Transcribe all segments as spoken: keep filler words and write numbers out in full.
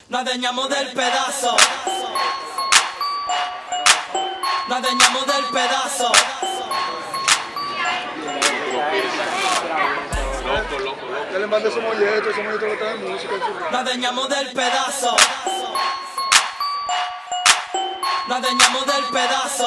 Nos dañamos del pedazo. Nos dañamos del pedazo. Loco, loco, loco. Ya le mandé ese molleto, ese molleto lo trae música en su radio. Nos dañamos del pedazo. Nos dañamos del pedazo.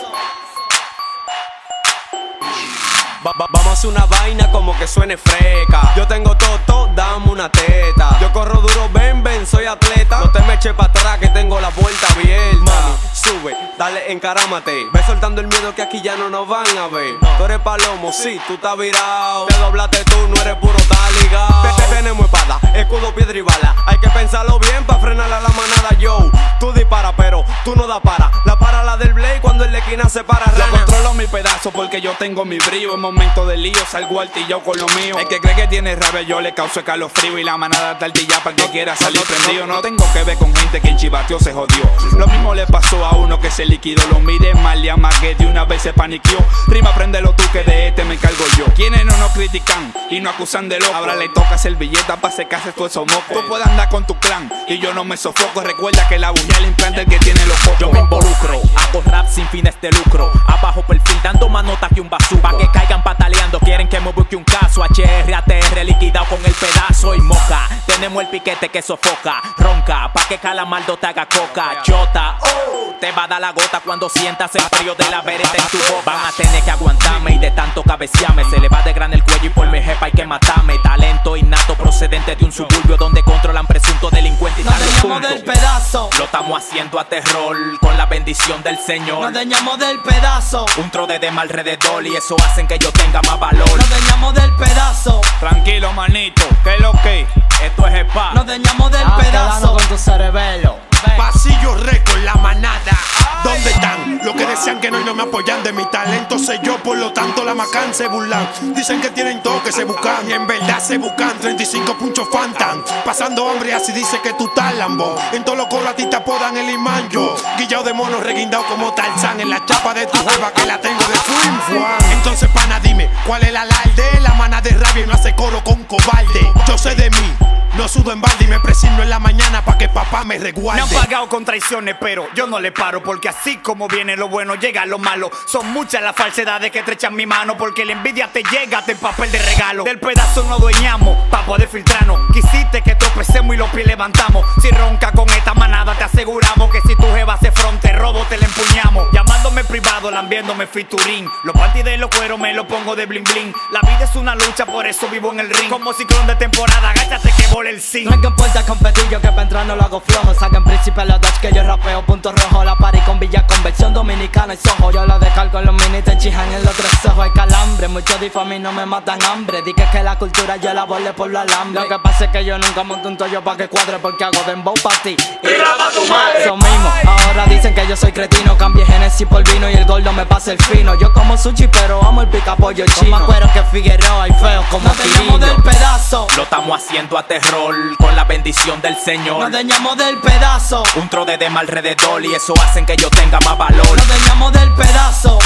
Va, va, vamos a hacer una vaina como que suene freca. Yo tengo toto, dame una teta. Yo corro duro, ven, ven, soy atleta. No te me eches para atrás que tengo la puerta abierta. Mami, sube, dale, encarámate. Ve soltando el miedo que aquí ya no nos van a ver. Tú eres palomo, sí, tú estás virado. Te doblaste tú, no eres puro taligado. Tenemos espada, escudo, piedra y bala. Hay que pensarlo bien para frenar a la manada, yo. Tú dispara, pero tú no da para. La para la del Blade cuando el de esquina se para. Yo controlo mi pedazo porque yo tengo mi brillo. En momento de lío salgo altillado con lo mío. El que cree que tiene rabia yo le causo escalofrío. Y la manada está altillada para el que quiera salir prendido. No tengo que ver con gente que en chivateó se jodió. Lo mismo le pasó a uno que se liquidó. Lo miré mal y amagué, de una vez se paniqueó. Rima, préndelo tú que de este me encargo yo. Quienes no nos critican y no acusan de loco, ahora le toca hacer billeta para secarse todo eso moco. Tú puedes andar con tu clan y yo no me sofoco. Recuerda que la buña le implanta el que tiene los cocos. Yo me involucro, hago rap sin fines de lucro. Abajo perfil dando más notas que un bazooka. Pa' que caigan pataleando, quieren que me busque un caso. H R A T R liquidado con el pedazo y moca. Tenemos el piquete que sofoca, ronca, pa' que Calamardo te haga coca. Chota, oh, te va a dar la gota cuando sientas el frío de la vereta en tu boca. Van a tener que aguantarme y de tanto cabecearme se le va de gran el cuello y por mi jefa hay que matarme. Talento innato procedente de un suburbio donde controlan presuntos delincuentes y Nos tal dañamos del pedazo. Lo estamos haciendo a terror con la bendición del Señor. Nos dañamos del pedazo. Un trode de mal alrededor y eso hacen que yo tenga más valor. Nos dañamos del pedazo. Tranquilo, manito, que es lo que. Esto es spa. Nos dañamos del pedazo. Con tu cerebelo. Pasillo récord, la manada. ¿Dónde están? Los que decían que no y no me apoyan de mi talento sé yo, por lo tanto la macan se burlan. Dicen que tienen todo que se buscan y en verdad se buscan. Treinta y cinco punchos fantan, pasando hambre así dice que tú estás lambo. En todos los coros a ti te apodan el imán yo. Guillao de mono reguindao como Tarzán en la chapa de tu jeva que la tengo de fuim fuan. Entonces pana dime, ¿cuál es el alarde? La mana de rabia y no hace coro con cobarde. Yo sé de mí, no sudo en balde y me presigno en la mañana pa' que papá me resguarde. Me han pagado con traiciones, pero yo no le paro. Porque así como viene lo bueno, llega lo malo. Son muchas las falsedades que estrechan mi mano. Porque la envidia te llega en papel de regalo. Del pedazo nos dueñamos, pa' poder filtrarnos. Quisiste que tropecemos y los pies levantamos. Si ronca con esta manada te aseguramos que si tu jeva se fronte robo te la empuñamos. Llamándome privado, lambiéndome featuring. Los panties de los cueros me los pongo de bling bling. La vida es una lucha, por eso vivo en el ring. Como ciclón de temporada, agáchate que vole el zinc. No hay que importa competir, yo que pa' entrar no lo hago flojo. Saquen príncipe los Dutch que yo rapeo punto rojo. La party con Villa Conversión Dominicana y Soho. Yo lo descargo en los mini, te chijan en los tres ojos. Hay calambre, muchos difami no me matan hambre. Di que es que la cultura yo la volé por los alambres. Lo que pasa es que yo nunca monto un tollo pa' que cuadre. Porque hago dembow pa' ti y rapa tu madre. Eso mismo, ahora dicen que yo soy cretino. Cambié Genesis por vino y el gordo me pasa el fino. Yo como sushi pero amo el picapollo chino. Con más cuero que Figueroa y feo como Nos dañamos del pedazo. Lo estamos haciendo a terror con la bendición del Señor. Nos dañamos del pedazo. Un trode de mal alrededor y eso hacen que yo tenga más valor. Nos dañamos del pedazo.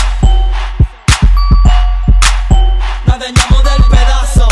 Nos dañamos del pedazo.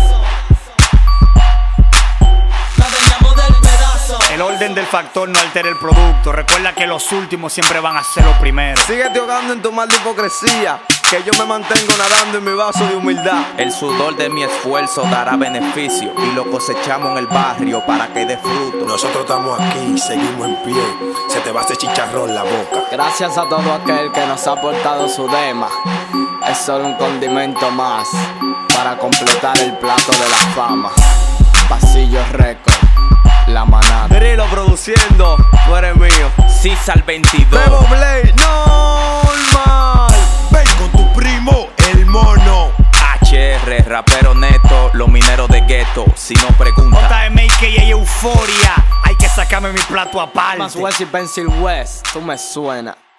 Nos dañamos del pedazo. El orden del factor no altera el producto. Recuerda que los últimos siempre van a ser los primeros. Síguete ahogando en tu mal de hipocresía, que yo me mantengo nadando en mi vaso de humildad. El sudor de mi esfuerzo dará beneficio y lo cosechamos en el barrio para que dé fruto. Nosotros estamos aquí, seguimos en pie. Se te va a hacer chicharrón la boca. Gracias a todo aquel que nos ha aportado su dema. Es solo un condimento más para completar el plato de la fama. Pasillo récord, la manada. Drilo produciendo, tú eres mío. César veintidós. Bebo Blade, normal. Ven con tu primo, el mono. H R, rapero neto, los mineros de gueto. Si no pregunta, J M A K A Euforia. Hay que sacarme mi plato aparte. Más West y Pencil West, tú me suena.